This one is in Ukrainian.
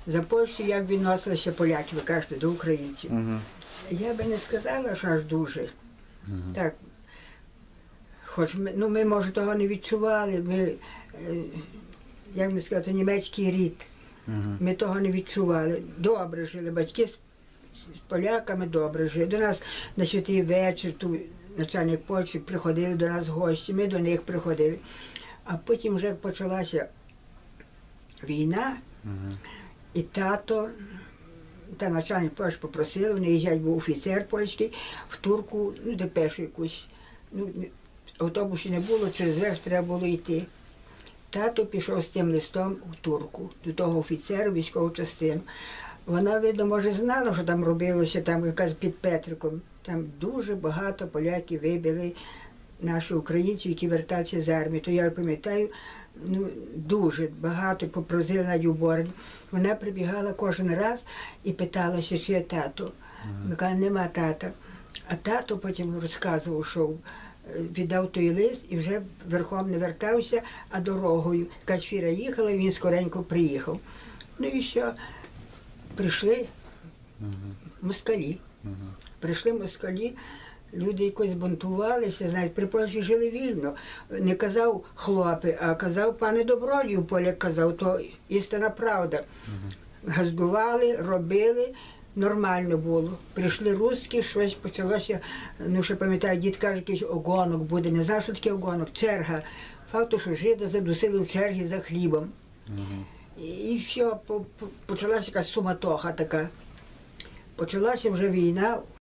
за Польщу як відносилися поляки, ви кажете, до українців. Я би не сказала, що аж дуже. Так. Хоч ми, може, того не відчували, ми, як ми сказати, німецький рід. Ми того не відчували. Добре жили, батьки з поляками добре жили. До нас на святий вечір, начальник Польщі, приходили до нас гості, ми до них приходили. А потім вже як почалася війна, і тато, та начальник Польщі попросили, вони їздять, був офіцер польський, в Турку, депешу якусь. Автобусів не було, через верх треба було йти. Тато пішов з тим листом в Турку, до того офіцера, військову частину. Вона, видно, може, знала, що там робилося, там якась під Петриком. Там дуже багато поляків вибили наших українців, які верталися з армії. То я пам'ятаю, дуже багато, попросили навіть у Борні. Вона прибігала кожен раз і питалася, чи є тато. Ми кажемо, нема тата. А тато потім розказував, що віддав той лист і вже верхом не вертався, а дорогою. Якась фіра їхала, і він скоренько приїхав. Ну і що? Прийшли москалі. Прийшли москалі, люди якось бунтувалися, знаєте, при Польщі жили вільно. Не казав хлопи, а казав пане Добродію, поляк казав, то істинна правда. Газдували, робили, нормально було. Прийшли русські, щось почалося, ще пам'ятаю, дід каже, якийсь огонок буде, не знаю, що таке огонок, черга. Факту, що жида задусили в чергі за хлібом. І все, почалася якась суматоха така. Почалася вже війна,